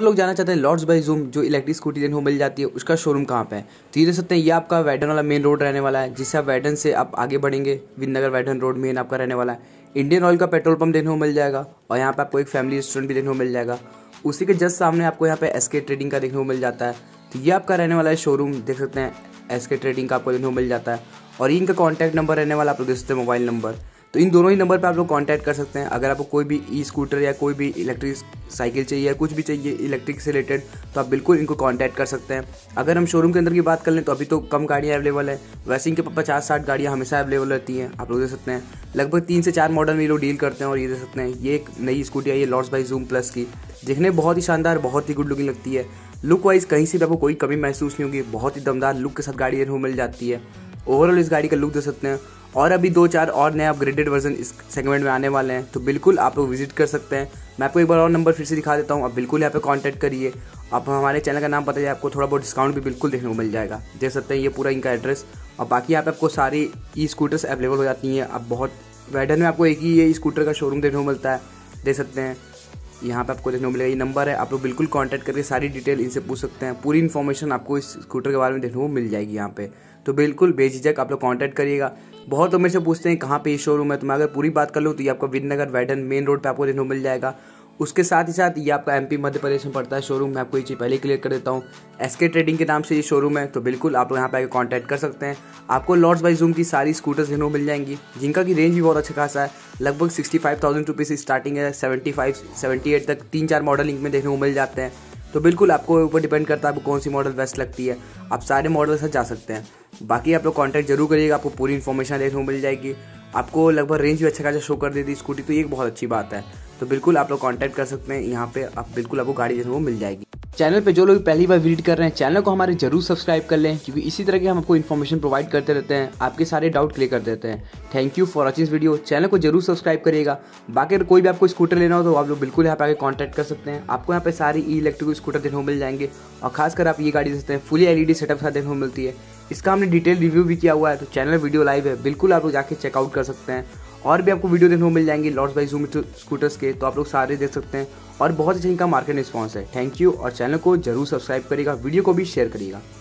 लोग जानना चाहते हैं लॉर्ड्स बाय जूम जो इलेक्ट्रिक स्कूटी देखने को मिल जाती है उसका शोरूम कहाँ पे है। तो ये देख सकते हैं, ये आपका वैडन वाला मेन रोड रहने वाला है, जिससे आप वैडन से आप आगे बढ़ेंगे विननगर वैडन रोड मेन आपका रहने वाला है। इंडियन ऑयल का पेट्रोल पंप देखने को मिल जाएगा और यहाँ पे आपको एक फैमिली रेस्टोरेंट भी देखने को मिल जाएगा। उसी के जस्ट सामने आपको यहाँ पे एसके ट्रेडिंग का देखने को मिल जाता है। तो ये आपका रहने वाला है शोरूम, देख सकते हैं एसके ट्रेडिंग का आपको देखने को मिल जाता है। और इनका कॉन्टैक्ट नंबर रहने वाला आप लोग देख सकते हैं, मोबाइल नंबर। तो इन दोनों ही नंबर पर आप लोग कांटेक्ट कर सकते हैं। अगर आपको कोई भी ई स्कूटर या कोई भी इलेक्ट्रिक साइकिल चाहिए या कुछ भी चाहिए इलेक्ट्रिक से रिलेटेड, तो आप बिल्कुल इनको कांटेक्ट कर सकते हैं। अगर हम शोरूम के अंदर की बात कर लें तो अभी तो कम गाड़ियाँ अवेलेबल है, वैसे इनके 50-60 गाड़ियाँ हमेशा अवेलेबल रहती हैं। आप लोग देख सकते हैं लगभग 3 से 4 मॉडल में ये लोग डील करते हैं। और ये देख सकते हैं ये एक नई स्कूटी आई है लॉर्ड्स बाय जूम प्लस की, दिखने में बहुत ही शानदार, बहुत ही गुड लुकिंग लगती है। लुक वाइज कहीं से भी आपको कोई कमी महसूस नहीं होगी, बहुत ही दमदार लुक के साथ गाड़ी देखने को मिल जाती है। ओवरऑल इस गाड़ी का लुक देख सकते हैं। और अभी 2-4 और नए अपग्रेडेड वर्जन इस सेगमेंट में आने वाले हैं, तो बिल्कुल आप लोग विजिट कर सकते हैं। मैं आपको एक बार और नंबर फिर से दिखा देता हूँ, आप बिल्कुल यहाँ पे कांटेक्ट करिए। आप हमारे चैनल का नाम पता है, आपको थोड़ा बहुत डिस्काउंट भी बिल्कुल देखने को मिल जाएगा। देख सकते हैं ये पूरा इनका एड्रेस। और बाकी यहाँ पे आपको सारी ई स्कूटर्स अवेलेबल हो जाती हैं। अब बहुत वैडन में आपको एक ही ये स्कूटर का शोरूम देखने को मिलता है, देख सकते हैं यहाँ पे आपको देखने को मिलेगा। ये नंबर है, आप लोग बिल्कुल कांटेक्ट करके सारी डिटेल इनसे पूछ सकते हैं। पूरी इन्फॉर्मेशन आपको इस स्कूटर के बारे में देखने को मिल जाएगी यहाँ पे। तो बिल्कुल बेझिझक आप लोग कांटेक्ट करिएगा। बहुत लोग मेरे से पूछते हैं कहाँ पे ये शोरूम है, तो मैं अगर पूरी बात कर लूँ तो ये आपका विननगर वैडन मेन रोड पे आपको देखने को मिल जाएगा। उसके साथ ही साथ ये आपका एमपी मध्य प्रदेश में पड़ता है शोरूम। मैं आपको ये चीज़ पहले क्लियर कर देता हूँ, एसके ट्रेडिंग के नाम से ये शोरूम है। तो बिल्कुल आप लोग यहाँ पे आकर कॉन्टैक्ट कर सकते हैं। आपको लॉर्ड्स बाय जूम की सारी स्कूटर्स देखने को मिल जाएंगी, जिनका की रेंज भी बहुत अच्छा खासा है। लगभग 65,000 रुपीज़ से स्टार्टिंग है, 75-78 तक 3-4 मॉडल इनमें देखने को मिल जाते हैं। तो बिल्कुल आपको ऊपर डिपेंड करता है आपको कौन सी मॉडल बेस्ट लगती है, आप सारे मॉडल से जा सकते हैं। बाकी आप लोग कांटेक्ट जरूर करिएगा, आपको पूरी इन्फॉर्मेशन देखने को मिल जाएगी। आपको लगभग रेंज भी अच्छा खासा शो कर देती स्कूटी, तो ये एक बहुत अच्छी बात है। तो बिल्कुल आप लोग कांटेक्ट कर सकते हैं यहाँ पे, आप बिल्कुल आपको गाड़ी देखने को मिल जाएगी। चैनल पे जो लोग पहली बार विजिट कर रहे हैं, चैनल को हमारे जरूर सब्सक्राइब कर लें, क्योंकि इसी तरह के हम आपको इन्फॉर्मेशन प्रोवाइड करते रहते हैं, आपके सारे डाउट क्लियर कर देते हैं। Thank you for watching video. Channel को जरूर सब्सक्राइब करिएगा। बाकी अगर कोई भी आपको स्कूटर लेना हो तो आप लोग बिल्कुल यहाँ पे आके कॉन्टैक्ट कर सकते हैं। आपको यहाँ पे सारी ई इलेक्ट्रिक स्कूटर देखने को मिल जाएंगे। और खासकर आप ये गाड़ी देख सकते हैं फुली LED सेटअप के साथ देखने को मिलती है। इसका हमने डिटेल रिव्यू भी किया हुआ है, तो चैनल वीडियो लाइव है, बिल्कुल आप लोग जाके चेकआउट कर सकते हैं। और भी आपको वीडियो देखने को मिल जाएंगे लॉर्ड्स बाय जूम स्कूटर्स के, तो आप लोग सारे देख सकते हैं। और बहुत अच्छा इनका मार्केट रिस्पॉन्स है। थैंक यू, और चैनल को जरूर सब्सक्राइब करिएगा, वीडियो को भी शेयर करिएगा।